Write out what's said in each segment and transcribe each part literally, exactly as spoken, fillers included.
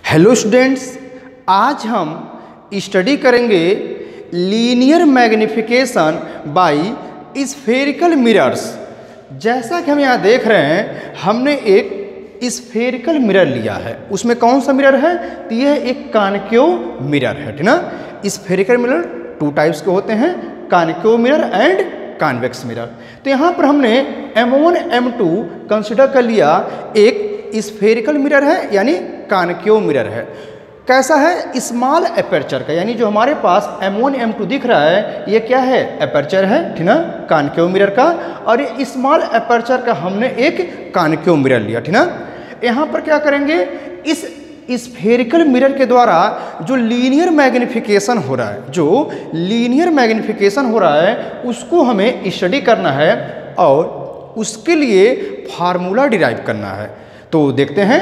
Hello students, आज हम study करेंगे linear magnification by spherical mirrors. जैसा कि हम यहाँ देख रहे हैं, हमने एक स्फेरिकल मिरर लिया है। उसमें कौन सा मिरर है? तो यह एक कॉनकेव मिरर है, ठीक ना। स्फेरिकल मिरर टू टाइप्स के होते हैं, concave mirror and convex mirror. तो यहाँ पर हमने M one M two consider कर लिया, एक स्फेरिकल मिरर है यानी कॉनकेव मिरर है। कैसा है? स्मॉल एपर्चर का, यानी जो हमारे पास एम वन एम टू दिख रहा है ये क्या है? एपर्चर है, ठीक ना, कॉनकेव मिरर का। और ये स्मॉल एपर्चर का हमने एक कॉनकेव मिरर लिया, ठीक ना। यहाँ पर क्या करेंगे, इस स्फेरिकल मिरर के द्वारा जो लीनियर मैग्निफिकेशन हो रहा है, जो लीनियर मैग्निफिकेशन हो रहा है उसको हमें स्टडी करना है और उसके लिए फार्मूला डिराइव करना है। तो देखते हैं,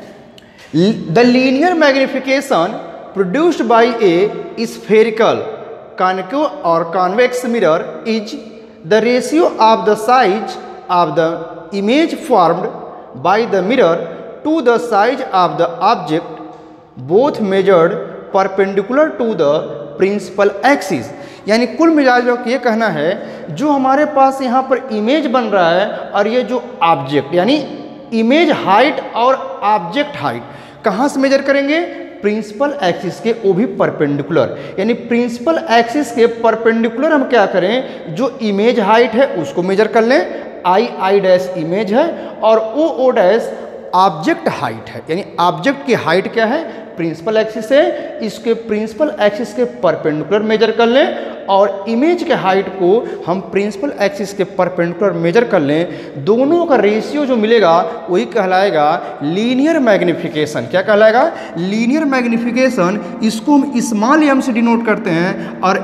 the linear magnification produced by a spherical concave और convex mirror is the ratio of the size of the image formed by the mirror to the size of the object both measured perpendicular to the principal axis. यानी कुल मिलाकर ये कहना है, जो हमारे पास यहाँ पर इमेज बन रहा है और ये जो ऑब्जेक्ट यानी इमेज हाइट और ऑब्जेक्ट हाइट कहाँ से मेजर करेंगे? प्रिंसिपल एक्सिस के, वो भी परपेंडिकुलर। यानी प्रिंसिपल एक्सिस के परपेंडिकुलर हम क्या करें, जो इमेज हाइट है उसको मेजर कर लें, आई आई डैश इमेज है और O O dash object height है। यानी ऑब्जेक्ट की हाइट क्या है? प्रिंसिपल एक्सिस है, इसके प्रिंसिपल एक्सिस के परपेंडिकुलर मेजर कर लें और इमेज के हाइट को हम प्रिंसिपल एक्सिस के परपेंडिकुलर मेजर कर लें। दोनों का रेशियो जो मिलेगा वही कहलाएगा लीनियर मैग्निफिकेशन। क्या कहलाएगा? Linear magnification. इसको हम स्मॉल एम से डिनोट करते हैं और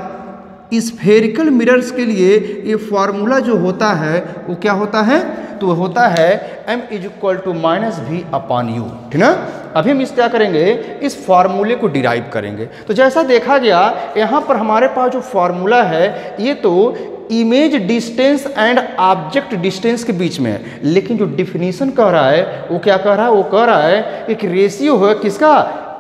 स्फेरिकल मिरर्स के लिए ये फार्मूला जो होता है वो क्या होता है? तो वो होता है m is equal to minus v upon u, ठीक ना। अभी हम इस क्या करेंगे, इस फार्मूले को डिराइव करेंगे। तो जैसा देखा गया यहाँ पर हमारे पास जो फार्मूला है ये तो image distance and object distance के बीच में है, लेकिन जो डिफिनीशन कह रहा है वो क्या कह रहा है? वो कह रहा है एक रेशियो है किसका?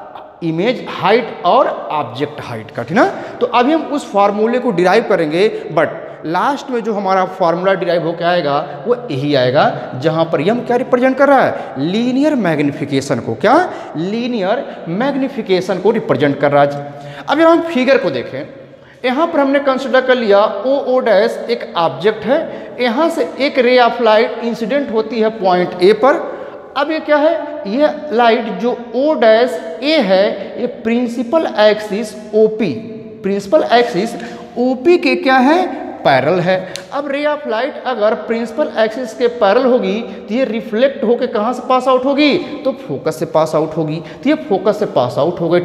इमेज हाइट और ऑब्जेक्ट हाइट का, ठीक ना। तो अभी हम उस फार्मूले को डिराइव करेंगे, बट लास्ट में जो हमारा फार्मूला डिराइव होकर आएगा वो यही आएगा, जहां पर यह क्या रिप्रेजेंट कर रहा है? लीनियर मैग्निफिकेशन को। क्या? लीनियर मैग्निफिकेशन को रिप्रेजेंट कर रहा है। अब हम फिगर को देखें, यहाँ पर हमने कंसिडर कर लिया ओ ओ डैश एक ऑब्जेक्ट है, यहाँ से एक रे ऑफ लाइट इंसिडेंट होती है पॉइंट ए पर। अब ये क्या है? ये लाइट जो O डैश ए है ये principal axis O P, principal axis O P के क्या है? पैरेलल है। अब रे ऑफ लाइट अगर प्रिंसिपल एक्सिस के पैरेलल होगी तो ये रिफ्लेक्ट होके कहाँ से पास आउट होगी? तो फोकस से पास आउट होगी। तो ये फोकस से पास आउट हो गई,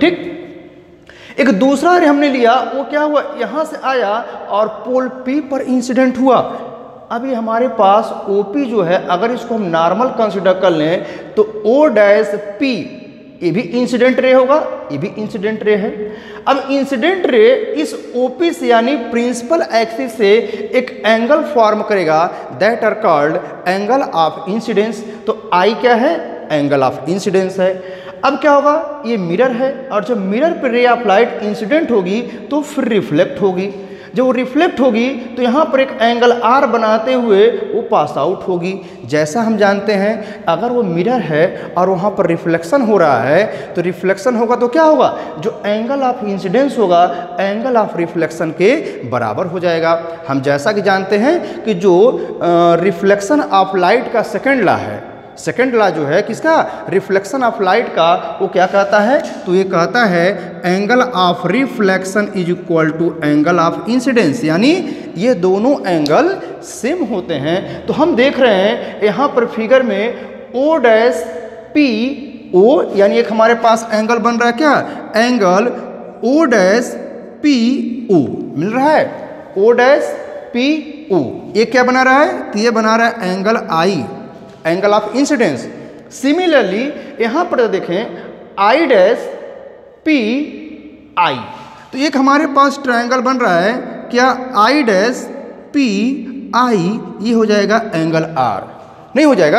ठीक। एक दूसरा रे हमने लिया, वो क्या हुआ? यहाँ से आया और पोल P पर इंसिडेंट हुआ। अभी हमारे पास O P जो है, अगर इसको हम नॉर्मल कंसिडर कर लें तो O डैश P ये भी इंसिडेंट रे होगा, ये भी इंसिडेंट रे है। अब इंसिडेंट रे इस O P से यानी प्रिंसिपल एक्सिस से एक एंगल फॉर्म करेगा, that are called angle of incidence. तो I क्या है? एंगल ऑफ इंसिडेंस है। अब क्या होगा? ये मिरर है और जब मिरर पर रे ऑफ लाइट इंसिडेंट होगी तो फिर रिफ्लेक्ट होगी। जब वो रिफ्लेक्ट होगी तो यहाँ पर एक एंगल आर बनाते हुए वो पास आउट होगी। जैसा हम जानते हैं, अगर वो मिरर है और वहाँ पर रिफ्लेक्शन हो रहा है तो रिफ्लेक्शन होगा तो क्या होगा? जो एंगल ऑफ इंसिडेंस होगा एंगल ऑफ रिफ्लेक्शन के बराबर हो जाएगा। हम जैसा कि जानते हैं कि जो रिफ्लेक्शन ऑफ लाइट का सेकेंड लॉ है, सेकेंड लॉ जो है किसका? रिफ्लेक्शन ऑफ लाइट का, वो क्या कहता है? तो ये कहता है angle of reflection is equal to angle of incidence, यानी ये दोनों एंगल सेम होते हैं। तो हम देख रहे हैं यहाँ पर फिगर में O डैश P O, यानी एक हमारे पास एंगल बन रहा है, क्या? Angle O dash P O मिल रहा है। O डैश P O ये क्या बना रहा है? तो ये बना रहा है angle I, angle of incidence. Similarly यहाँ पर देखें आई डैश पी आई, तो एक हमारे पास ट्रायंगल बन रहा है, क्या? आई डैश पी आई, ये हो जाएगा एंगल आर। नहीं हो जाएगा?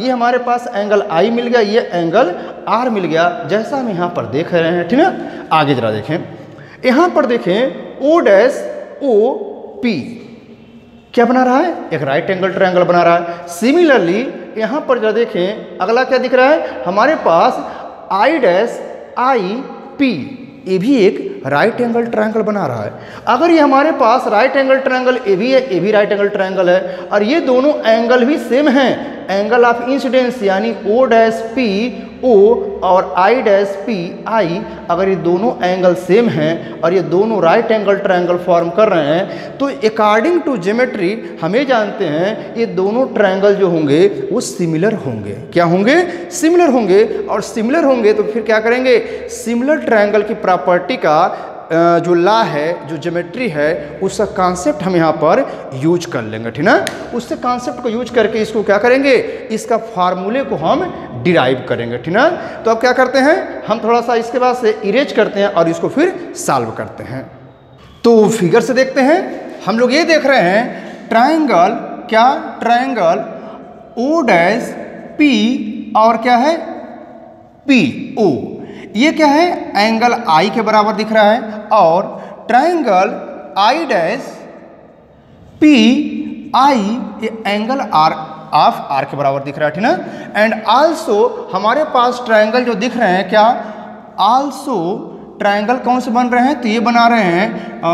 ये हमारे पास एंगल आई मिल गया, ये एंगल आर मिल गया, जैसा हम यहाँ पर देख रहे हैं, ठीक है। आगे जरा देखें, यहाँ पर देखें ओ डैश ओ पी क्या बना रहा है, एक राइट एंगल ट्रायंगल बना रहा है। सिमिलरली यहाँ पर जरा देखें, अगला क्या दिख रहा है हमारे पास आई डैश आई पी, ये भी एक राइट एंगल ट्रायंगल बना रहा है। अगर ये हमारे पास राइट एंगल ट्रायंगल ए भी है, ए भी राइट एंगल ट्रायंगल है, और ये दोनों एंगल भी सेम हैं, एंगल ऑफ इंसिडेंस यानी ओ डैश पी ओ और आई डैश पी आई, अगर ये दोनों एंगल सेम हैं और ये दोनों राइट एंगल ट्रायंगल फॉर्म कर रहे हैं, तो अकॉर्डिंग टू ज्योमेट्री हमें जानते हैं ये दोनों ट्रायंगल जो होंगे वो सिमिलर होंगे। क्या होंगे, सिमिलर होंगे। और सिमिलर होंगे तो फिर क्या करेंगे, सिमिलर ट्रायंगल की प्रॉपर्टी का जो लॉ है, जो ज्योमेट्री है, उसका कॉन्सेप्ट हम यहाँ पर यूज कर लेंगे, ठीक ना। उससे कॉन्सेप्ट को यूज करके इसको क्या करेंगे, इसका फार्मूले को हम डिराइव करेंगे, ठीक ना। तो अब क्या करते हैं, हम थोड़ा सा इसके बाद से इरेज करते हैं और इसको फिर सॉल्व करते हैं। तो फिगर से देखते हैं, हम लोग ये देख रहे हैं ट्रायंगल, क्या ट्रायंगल ओ डैश पी और क्या है पी ओ, ये क्या है एंगल आई के बराबर दिख रहा है, और triangle I dash P I ये एंगल आर ऑफ आर के बराबर दिख रहा है, ठीक ना। एंड आल्सो हमारे पास ट्रायंगल जो दिख रहे हैं, क्या आल्सो ट्रायंगल कौन से बन रहे हैं, तो ये बना रहे हैं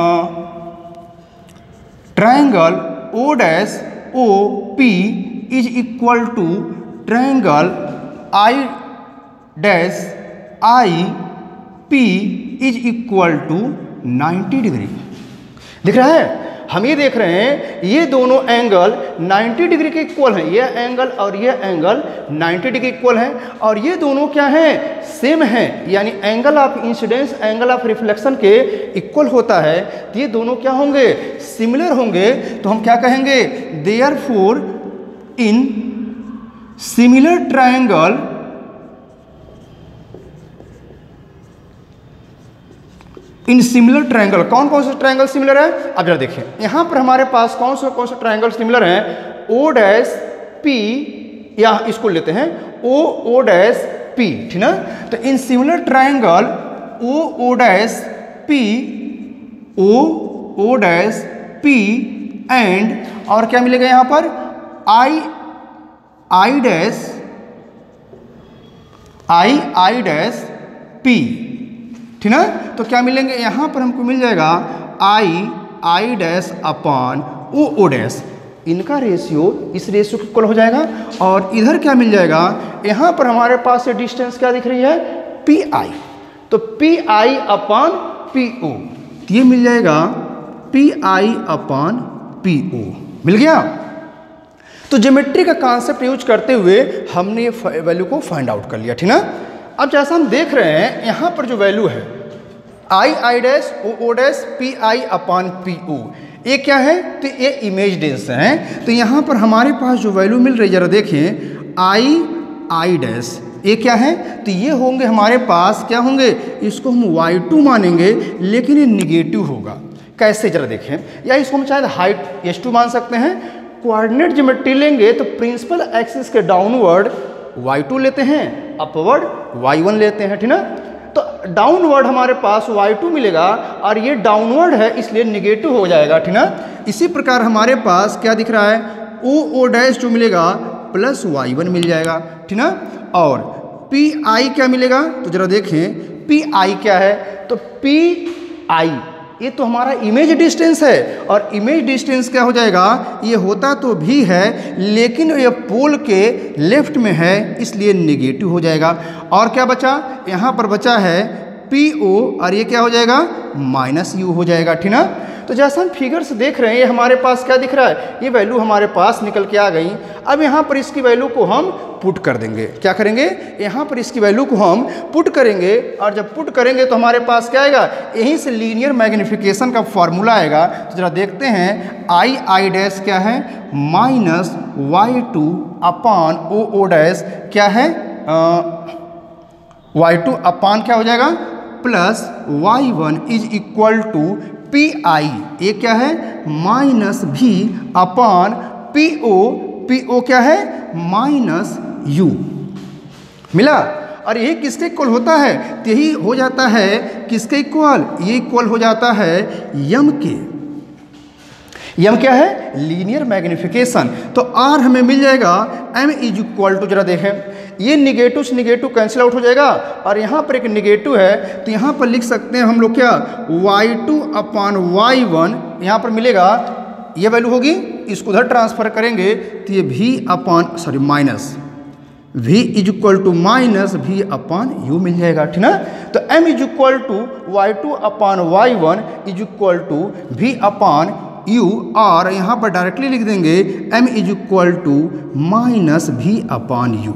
triangle O dash O P is equal to triangle I dash I P is equal to ninety degree. दिख रहा है, हम ये देख रहे हैं ये दोनों एंगल नाइन्टी डिग्री के इक्वल हैं, ये एंगल और ये एंगल नाइन्टी डिग्री इक्वल हैं, और ये दोनों क्या हैं, सेम हैं, यानी angle of incidence angle of reflection के इक्वल होता है, तो ये दोनों क्या होंगे, सिमिलर होंगे। तो हम क्या कहेंगे, देयरफॉर इन सिमिलर ट्रायंगल इन सिमिलर ट्रायंगल, कौन कौन से ट्रायंगल सिमिलर है, अब जरा देखिए यहाँ पर हमारे पास कौन से कौन से ट्रायंगल सिमिलर हैं, ओ डैश पी, या इसको लेते हैं ओ ओ डैश पी, ठीक ना। तो इन similar triangle O O dash P O O dash P and और क्या मिलेगा यहाँ पर I I dash I I dash P, ठीक ना। तो क्या मिलेंगे यहाँ पर हमको मिल जाएगा I I dash upon O O dash, इनका रेशियो इस रेशियो के इक्वल हो जाएगा। और इधर क्या मिल जाएगा, यहाँ पर हमारे पास ये डिस्टेंस क्या दिख रही है, पी आई, तो P I upon P O, ये मिल जाएगा P I upon P O, मिल गया। तो ज्योमेट्री का कॉन्सेप्ट यूज करते हुए हमने ये वैल्यू को फाइंड आउट कर लिया, ठीक ना। अब जैसा हम देख रहे हैं यहाँ पर जो वैल्यू है I I dash O O dash P I upon P O, ये क्या है, तो ये इमेज डेंस है। तो यहाँ पर हमारे पास जो वैल्यू मिल रही है, जरा देखें आई आई डैश, ये क्या है, तो ये होंगे हमारे पास क्या होंगे, इसको हम वाई टू मानेंगे, लेकिन ये निगेटिव होगा। कैसे, जरा देखें, या इसको हम शायद हाइट एस टू मान सकते हैं। कोऑर्डिनेट ज्योमेट्री लेंगे तो प्रिंसिपल एक्सिस के डाउनवर्ड वाई टू लेते हैं, अपवर्ड वाई वन लेते हैं, ठीक ना। तो डाउनवर्ड हमारे पास वाई टू मिलेगा और ये डाउनवर्ड है इसलिए निगेटिव हो जाएगा, ठीक ना। इसी प्रकार हमारे पास क्या दिख रहा है, ओ ओ डैश जो मिलेगा प्लस वाई वन मिल जाएगा, ठीक ना। और पी आई क्या मिलेगा, तो जरा देखें पी आई क्या है, तो पी आई ये तो हमारा इमेज डिस्टेंस है, और इमेज डिस्टेंस क्या हो जाएगा, ये होता तो भी है लेकिन ये पोल के लेफ्ट में है इसलिए नेगेटिव हो जाएगा। और क्या बचा, यहाँ पर बचा है पी ओ और ये क्या हो जाएगा, माइनस यू हो जाएगा, ठीक ना। तो जैसा हम फिगर से देख रहे हैं ये हमारे पास क्या दिख रहा है, ये वैल्यू हमारे पास निकल के आ गई। अब यहाँ पर इसकी वैल्यू को हम पुट कर देंगे, क्या करेंगे, यहाँ पर इसकी वैल्यू को हम पुट करेंगे, और जब पुट करेंगे तो हमारे पास क्या आएगा, यहीं से लीनियर मैग्निफिकेशन का फॉर्मूला आएगा। तो जरा देखते हैं आई आई डैश क्या है, minus y two upon O O dash क्या है, वाई टू अपॉन क्या हो जाएगा, plus y one is equal to P I, ये क्या है, minus v upon P O, P O क्या है, माइनस यू मिला। और यही किसके इक्वल होता है, तो यही हो जाता है किसके इक्वल, ये इक्वल हो जाता है यम के। यम क्या है, लीनियर मैग्निफिकेशन। तो आर हमें मिल जाएगा एम इज इक्वल टू, जरा देखें ये निगेटिव से निगेटिव कैंसिल आउट हो जाएगा और यहाँ पर एक निगेटिव है तो यहाँ पर लिख सकते हैं हम लोग क्या, y two upon y one, यहाँ पर मिलेगा ये वैल्यू होगी, इसको उधर ट्रांसफर करेंगे तो ये भी upon sorry minus v is equal to minus v upon u मिल जाएगा, ठीक ना। तो m is equal to y two upon y one is equal to v upon u, और यहाँ पर डायरेक्टली लिख देंगे m is equal to minus v upon u,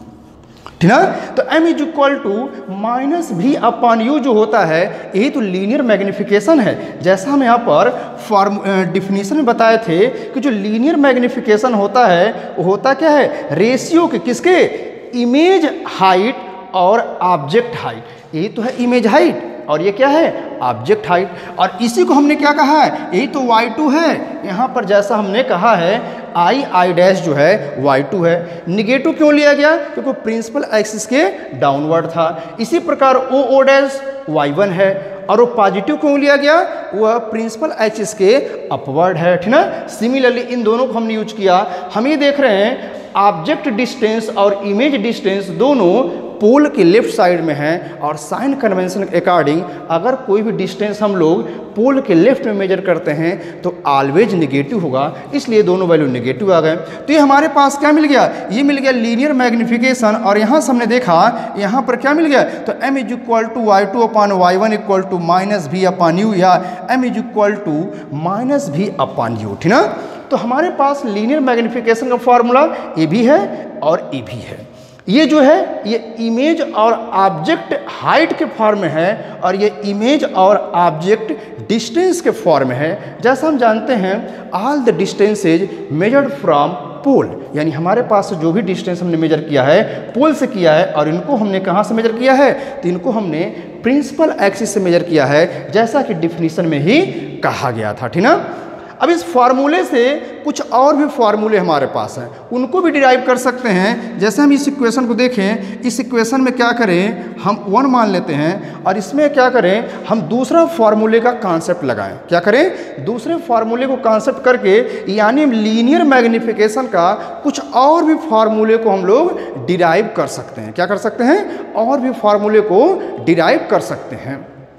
ठीक ना। तो m is equal to minus v upon u जो होता है यही तो लीनियर मैग्निफिकेशन है। जैसा हम यहाँ पर फॉर्म डिफिनीशन में बताए थे कि जो लीनियर मैग्निफिकेशन होता है वो होता क्या है, रेशियो के किसके, इमेज हाइट और ऑब्जेक्ट हाइट। यही तो है इमेज हाइट और ये क्या है, ऑब्जेक्ट हाइट। और इसी को हमने क्या कहा है, यही तो वाई टू है। यहाँ पर जैसा हमने कहा है आई आई डैश जो है वाई टू है। निगेटिव क्यों लिया गया, क्योंकि प्रिंसिपल एक्सिस के डाउनवर्ड था। इसी प्रकार O O dash y one है और वो पॉजिटिव क्यों लिया गया, वह प्रिंसिपल एक्सिस के अपवर्ड है, ठीक ना। सिमिलरली इन दोनों को हमने यूज किया। हम ये देख रहे हैं ऑब्जेक्ट डिस्टेंस और इमेज डिस्टेंस दोनों पोल के लेफ्ट साइड में है और साइन कन्वेंशन के अकॉर्डिंग अगर कोई भी डिस्टेंस हम लोग पोल के लेफ्ट में मेजर करते हैं तो ऑलवेज निगेटिव होगा, इसलिए दोनों वैल्यू निगेटिव आ गए। तो ये हमारे पास क्या मिल गया, ये मिल गया लीनियर मैग्निफिकेशन। और यहाँ से हमने देखा यहाँ पर क्या मिल गया, तो m is equal to y two upon y one equal to minus v upon u, या m is equal to minus v upon u, ठीक ना। तो हमारे पास लीनियर मैग्निफिकेशन का फॉर्मूला ए भी है और ए भी है। ये जो है ये इमेज और ऑब्जेक्ट हाइट के फॉर्म में है और ये इमेज और ऑब्जेक्ट डिस्टेंस के फॉर्म में है। जैसा हम जानते हैं all the distances measured from pole, यानी हमारे पास जो भी डिस्टेंस हमने मेजर किया है पोल से किया है और इनको हमने कहाँ से मेजर किया है, तो इनको हमने प्रिंसिपल एक्सिस से मेजर किया है, जैसा कि डिफिनीशन में ही कहा गया था, ठीक ना। अब इस फार्मूले से कुछ और भी फार्मूले हमारे पास हैं, उनको भी डिराइव कर सकते हैं। जैसे हम इस इक्वेशन को देखें, इस इक्वेशन में क्या करें, हम वन मान लेते हैं और इसमें क्या करें, हम दूसरा फार्मूले का कॉन्सेप्ट लगाएं। क्या करें, दूसरे फार्मूले को कॉन्सेप्ट करके, यानी लीनियर मैग्निफिकेशन का कुछ और भी फार्मूले को हम लोग डिराइव कर सकते हैं। क्या कर सकते हैं, और भी फार्मूले को डिराइव कर सकते हैं।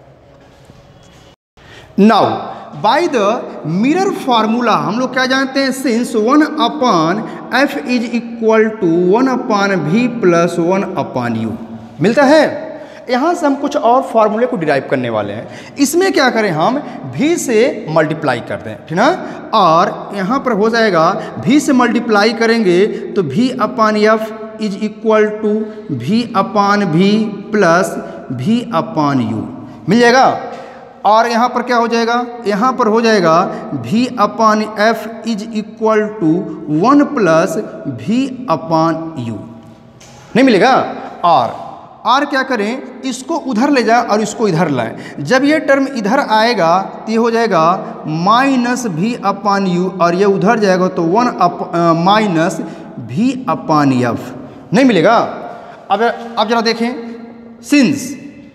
Now by the mirror formula हम लोग क्या जानते हैं, since one upon f is equal to one upon v plus one upon u मिलता है। यहाँ से हम कुछ और फार्मूले को डिराइव करने वाले हैं। इसमें क्या करें, हम v से मल्टीप्लाई कर दें, ठीक ना। और यहाँ पर हो जाएगा v से मल्टीप्लाई करेंगे तो v upon f is equal to v upon v plus v upon u मिल जाएगा। और यहाँ पर क्या हो जाएगा, यहाँ पर हो जाएगा v upon f is equal to one plus v upon u नहीं मिलेगा। और और क्या करें, इसको उधर ले जाए और इसको इधर लाएं। जब ये टर्म इधर आएगा तो ये हो जाएगा माइनस वी अपॉन यू और ये उधर जाएगा तो one up minus v upon f नहीं मिलेगा। अब अब जरा देखें, since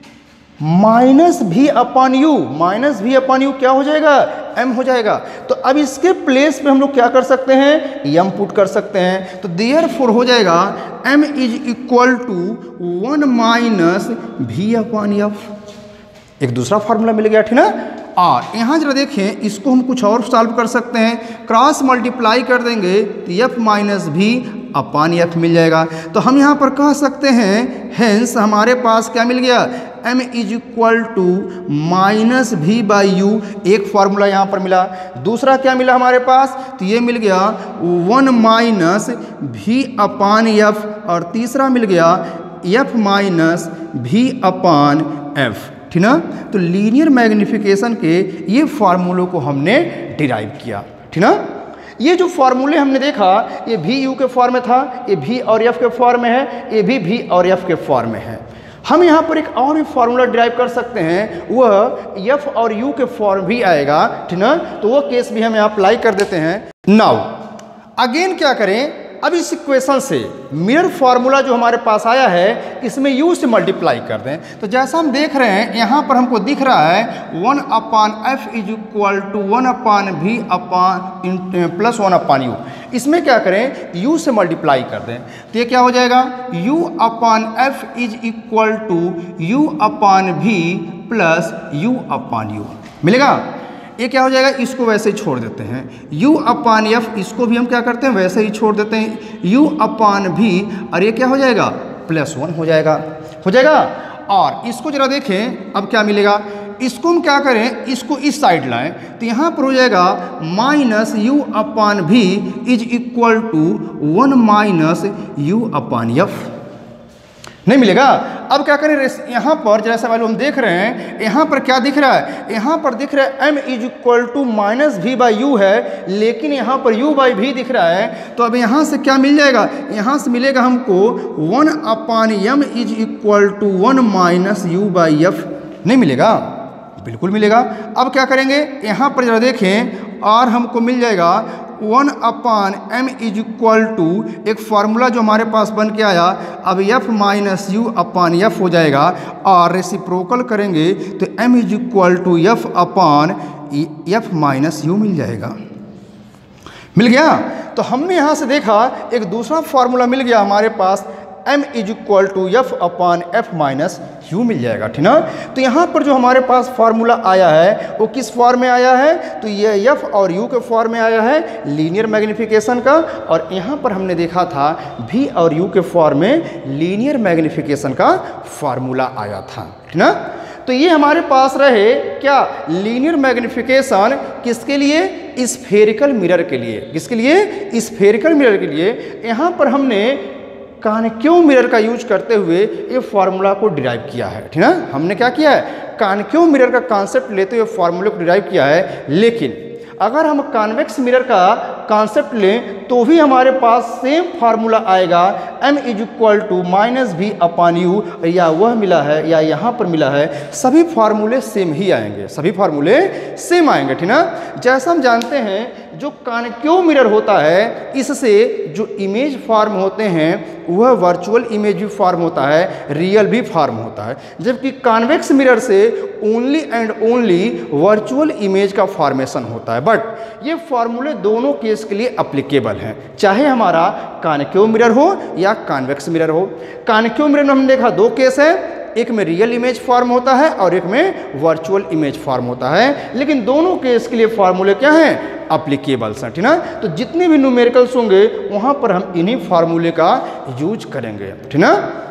minus v upon u, minus v upon u क्या हो जाएगा, m हो जाएगा। तो अब इसके प्लेस पे हम लोग क्या कर सकते हैं, m पुट कर सकते हैं। तो देयरफॉर हो जाएगा m is equal to one minus v upon f. एक दूसरा फार्मूला मिल गया, ठीक ना। और यहाँ जरा देखें, इसको हम कुछ और सॉल्व कर सकते हैं। क्रॉस मल्टीप्लाई कर देंगे तो f minus v upon f मिल जाएगा। तो हम यहाँ पर कह सकते हैं हेंस हमारे पास क्या मिल गया, m is equal to minus v by u. एक फार्मूला यहाँ पर मिला। दूसरा क्या मिला हमारे पास, तो ये मिल गया one minus v upon f और तीसरा मिल गया f minus v upon f, ठीक ना। तो लीनियर मैग्निफिकेशन के ये फार्मूलों को हमने डिराइव किया, ठीक ना। ये जो फार्मूले हमने देखा ये भी यू के फॉर्म में था, ये भी और एफ के फॉर्म में है, ये भी भी और एफ के फॉर्म में है। हम यहाँ पर एक और भी फार्मूला डिराइव कर सकते हैं, वह एफ और यू के फॉर्म भी आएगा, ठीक ना। तो वो केस भी हम यहाँ अप्लाई कर देते हैं। नाउ अगेन क्या करें, अब इस इक्वेशन से मिरर फार्मूला जो हमारे पास आया है इसमें u से मल्टीप्लाई कर दें। तो जैसा हम देख रहे हैं यहाँ पर हमको दिख रहा है one upon f is equal to one upon v upon plus one upon u. इसमें क्या करें, u से मल्टीप्लाई कर दें तो ये क्या हो जाएगा, u upon f is equal to u upon v plus you upon you मिलेगा। ये क्या हो जाएगा, इसको वैसे ही छोड़ देते हैं, u अपान एफ इसको भी हम क्या करते हैं वैसे ही छोड़ देते हैं, u अपान भी और ये क्या हो जाएगा प्लस वन हो जाएगा हो जाएगा। और इसको जरा देखें अब क्या मिलेगा, इसको हम क्या करें, इसको इस साइड लाएं तो यहाँ पर हो जाएगा minus u upon v is equal to one minus u upon f नहीं मिलेगा। अब क्या करें, यहाँ पर जैसा वाले हम देख रहे हैं यहाँ पर क्या दिख रहा है, यहाँ पर दिख रहा है m is equal to minus v by u है, लेकिन यहाँ पर u बाई भी दिख रहा है। तो अब यहाँ से क्या मिल जाएगा, यहाँ से मिलेगा हमको one upon m is equal to one minus u by f नहीं मिलेगा, बिल्कुल मिलेगा। अब क्या करेंगे, यहाँ पर जरा देखें और हमको मिल जाएगा one upon m is equal to एक फार्मूला जो हमारे पास बन के आया, अब f minus u upon f हो जाएगा और रेसिप्रोकल करेंगे तो m is equal to f upon f minus u मिल जाएगा। मिल गया। तो हमने यहाँ से देखा एक दूसरा फार्मूला मिल गया हमारे पास, m is equal to f upon f minus u मिल जाएगा, ठीक ना। तो यहाँ पर जो हमारे पास फार्मूला आया है वो किस फॉर्म में आया है, तो ये f और u के फॉर्म में आया है लीनियर मैग्निफिकेशन का, और यहाँ पर हमने देखा था v और u के फॉर्म में लीनियर मैग्निफिकेशन का फार्मूला आया था, ठीक ना। तो ये हमारे पास रहे क्या, लीनियर मैग्निफिकेशन किसके लिए, स्फेरिकल मिरर के लिए। किसके लिए, स्फेरिकल मिरर के लिए। यहाँ पर हमने कॉनकेव मिरर का यूज करते हुए ये फार्मूला को डिराइव किया है, ठीक ना। हमने क्या किया है, कॉनकेव मिरर का कॉन्सेप्ट लेते हुए फार्मूले को डिराइव किया है। लेकिन अगर हम कॉन्वेक्स मिरर का कॉन्सेप्ट लें तो भी हमारे पास सेम फार्मूला आएगा, m is equal to minus v upon you, या वह मिला है या यहाँ पर मिला है, सभी फार्मूले सेम ही आएंगे, सभी फार्मूले सेम आएंगे, ठीक ना। जैसा हम जानते हैं जो कॉनकेव मिरर होता है इससे जो इमेज फॉर्म होते हैं वह वर्चुअल इमेज भी फॉर्म होता है, रियल भी फॉर्म होता है, जबकि कॉन्वेक्स मिरर से only and only virtual image का फॉर्मेशन होता है। बट ये फॉर्मूले दोनों केस के लिए अप्लीकेबल हैं, चाहे हमारा कॉनकेव मिरर हो या कॉन्वेक्स मिरर हो। कॉनकेव मिरर में हमने देखा दो केस है, एक में रियल इमेज फॉर्म होता है और एक में वर्चुअल इमेज फॉर्म होता है, लेकिन दोनों केस के लिए फार्मूले क्या हैं, अप्लीकेबल्स हैं, ठीक ना। तो जितने भी न्यूमेरिकल्स होंगे वहाँ पर हम इन्हीं फार्मूले का यूज करेंगे, ठीक ना।